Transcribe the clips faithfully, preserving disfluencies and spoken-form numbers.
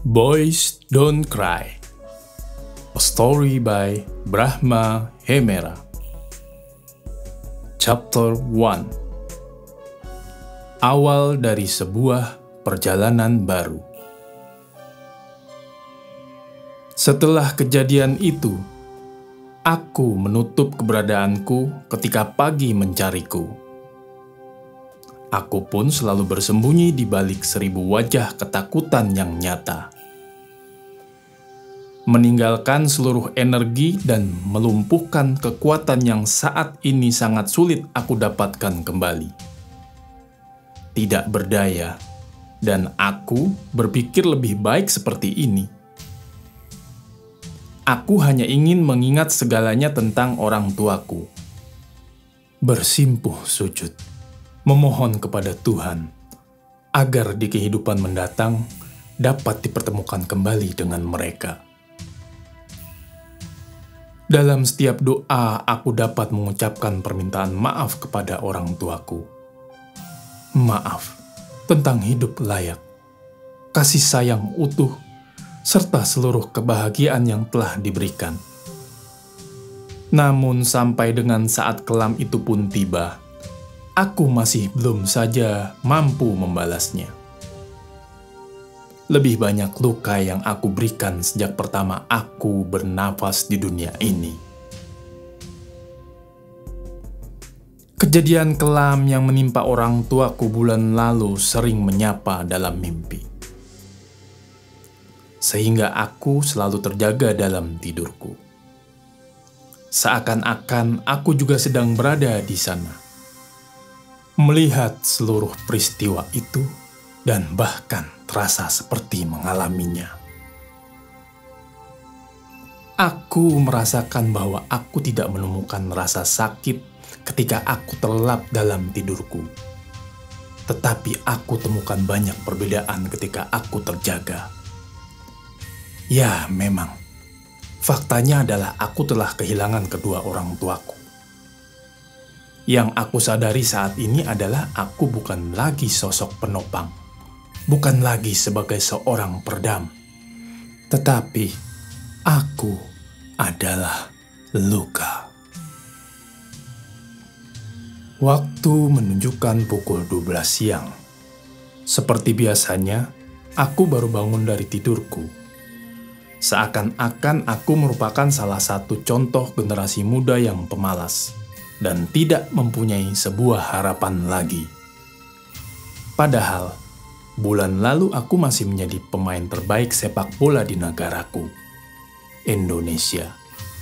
Boys Don't Cry. A story by Brahma Hemera. Chapter one. Awal dari sebuah perjalanan baru. Setelah kejadian itu, aku menutup keberadaanku ketika pagi mencariku. Aku pun selalu bersembunyi di balik seribu wajah ketakutan yang nyata. Meninggalkan seluruh energi dan melumpuhkan kekuatan yang saat ini sangat sulit aku dapatkan kembali. Tidak berdaya, dan aku berpikir lebih baik seperti ini. Aku hanya ingin mengingat segalanya tentang orang tuaku. Bersimpuh sujud, memohon kepada Tuhan, agar di kehidupan mendatang dapat dipertemukan kembali dengan mereka. Dalam setiap doa, aku dapat mengucapkan permintaan maaf kepada orang tuaku. Maaf tentang hidup layak, kasih sayang utuh, serta seluruh kebahagiaan yang telah diberikan. Namun sampai dengan saat kelam itu pun tiba, aku masih belum saja mampu membalasnya. Lebih banyak luka yang aku berikan sejak pertama aku bernafas di dunia ini. Kejadian kelam yang menimpa orang tuaku bulan lalu sering menyapa dalam mimpi. Sehingga aku selalu terjaga dalam tidurku. Seakan-akan aku juga sedang berada di sana, melihat seluruh peristiwa itu dan bahkan terasa seperti mengalaminya. Aku merasakan bahwa aku tidak menemukan rasa sakit ketika aku terlelap dalam tidurku. Tetapi aku temukan banyak perbedaan ketika aku terjaga. Ya, memang. Faktanya adalah aku telah kehilangan kedua orang tuaku. Yang aku sadari saat ini adalah aku bukan lagi sosok penopang, bukan lagi sebagai seorang perdam, tetapi aku adalah luka. Waktu menunjukkan pukul dua belas siang. Seperti biasanya, aku baru bangun dari tidurku. Seakan-akan aku merupakan salah satu contoh generasi muda yang pemalas dan tidak mempunyai sebuah harapan lagi. Padahal, bulan lalu aku masih menjadi pemain terbaik sepak bola di negaraku, Indonesia.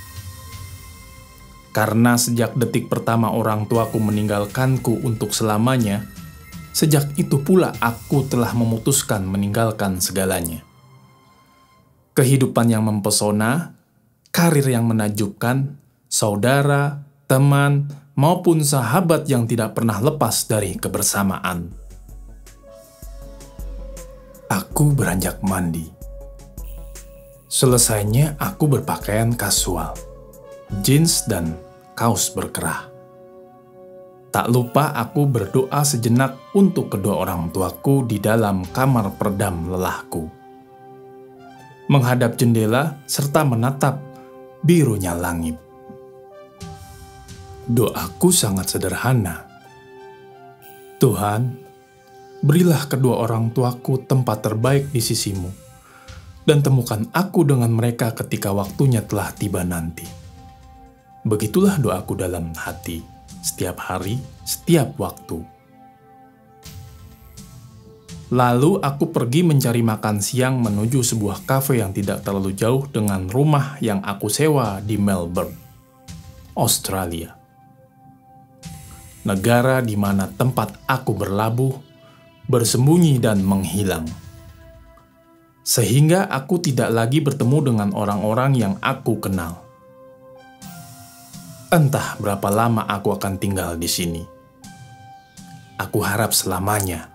Karena sejak detik pertama orang tuaku meninggalkanku untuk selamanya, sejak itu pula aku telah memutuskan meninggalkan segalanya. Kehidupan yang mempesona, karir yang menakjubkan, saudara, teman, maupun sahabat yang tidak pernah lepas dari kebersamaan. Aku beranjak mandi. Selesainya aku berpakaian kasual, jeans dan kaos berkerah. Tak lupa aku berdoa sejenak untuk kedua orang tuaku di dalam kamar peredam lelahku. Menghadap jendela serta menatap birunya langit. Doaku sangat sederhana. Tuhan, berilah kedua orang tuaku tempat terbaik di sisimu, dan temukan aku dengan mereka ketika waktunya telah tiba nanti. Begitulah doaku dalam hati, setiap hari, setiap waktu. Lalu aku pergi mencari makan siang menuju sebuah kafe yang tidak terlalu jauh dengan rumah yang aku sewa di Melbourne, Australia. Negara di mana tempat aku berlabuh, bersembunyi dan menghilang. Sehingga aku tidak lagi bertemu dengan orang-orang yang aku kenal. Entah berapa lama aku akan tinggal di sini. Aku harap selamanya.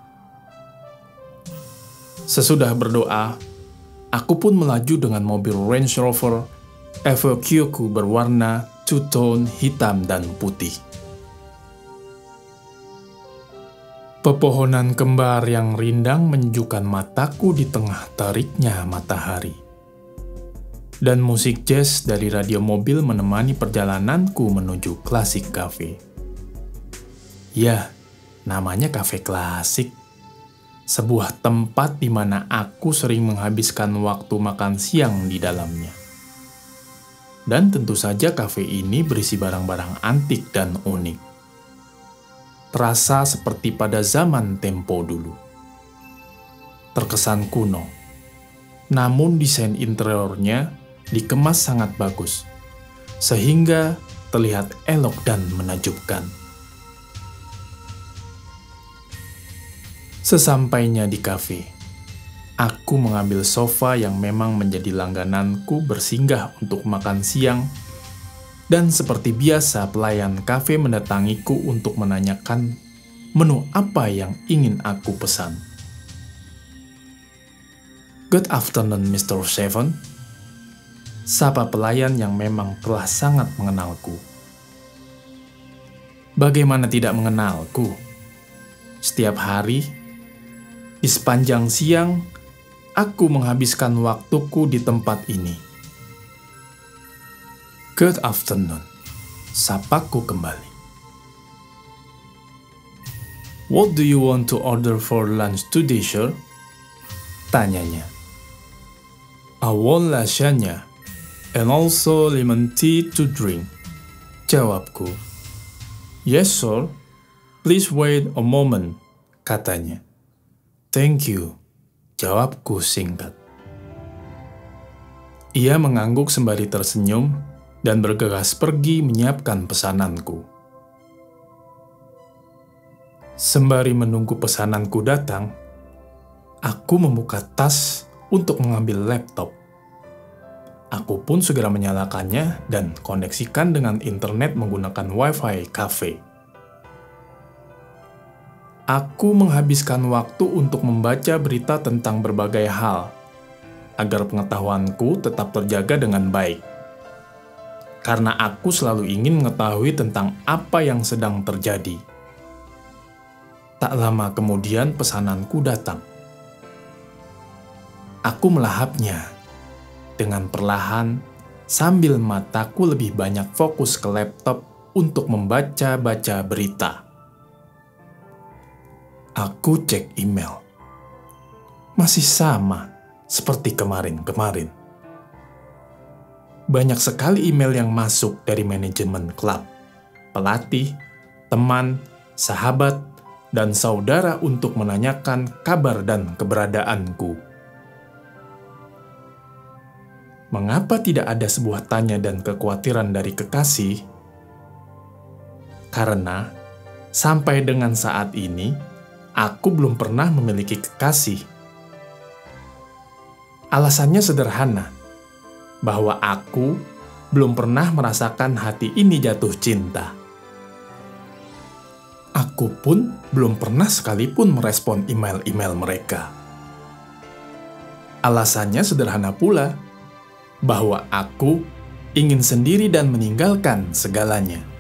Sesudah berdoa, aku pun melaju dengan mobil Range Rover Evoque berwarna two-tone hitam dan putih. Pepohonan kembar yang rindang menyejukkan mataku di tengah teriknya matahari. Dan musik jazz dari radio mobil menemani perjalananku menuju Klasik Cafe. Ya, namanya kafe klasik. Sebuah tempat di mana aku sering menghabiskan waktu makan siang di dalamnya. Dan tentu saja kafe ini berisi barang-barang antik dan unik. Terasa seperti pada zaman tempo dulu. Terkesan kuno, namun desain interiornya dikemas sangat bagus, sehingga terlihat elok dan menakjubkan. Sesampainya di kafe, aku mengambil sofa yang memang menjadi langgananku bersinggah untuk makan siang. Dan seperti biasa, pelayan kafe mendatangiku untuk menanyakan menu apa yang ingin aku pesan. "Good afternoon, mister Seven," sapa pelayan yang memang telah sangat mengenalku. Bagaimana tidak mengenalku? Setiap hari, di sepanjang siang, aku menghabiskan waktuku di tempat ini. "Good afternoon," sapaku kembali. "What do you want to order for lunch today, sir?" tanyanya. "I want lasagna and also lemon tea to drink," jawabku. "Yes, sir. Please wait a moment," katanya. "Thank you," jawabku singkat. Ia mengangguk sembari tersenyum dan bergegas pergi menyiapkan pesananku. Sembari menunggu pesananku datang, aku membuka tas untuk mengambil laptop. Aku pun segera menyalakannya dan koneksikan dengan internet menggunakan Wi-Fi cafe. Aku menghabiskan waktu untuk membaca berita tentang berbagai hal, agar pengetahuanku tetap terjaga dengan baik. Karena aku selalu ingin mengetahui tentang apa yang sedang terjadi. Tak lama kemudian pesananku datang. Aku melahapnya dengan perlahan sambil mataku lebih banyak fokus ke laptop untuk membaca-baca berita. Aku cek email. Masih sama seperti kemarin-kemarin. Banyak sekali email yang masuk dari manajemen klub, pelatih, teman, sahabat, dan saudara untuk menanyakan kabar dan keberadaanku. Mengapa tidak ada sebuah tanya dan kekhawatiran dari kekasih? Karena sampai dengan saat ini, aku belum pernah memiliki kekasih. Alasannya sederhana, bahwa aku belum pernah merasakan hati ini jatuh cinta. Aku pun belum pernah sekalipun merespon email-email mereka. Alasannya sederhana pula, bahwa aku ingin sendiri dan meninggalkan segalanya.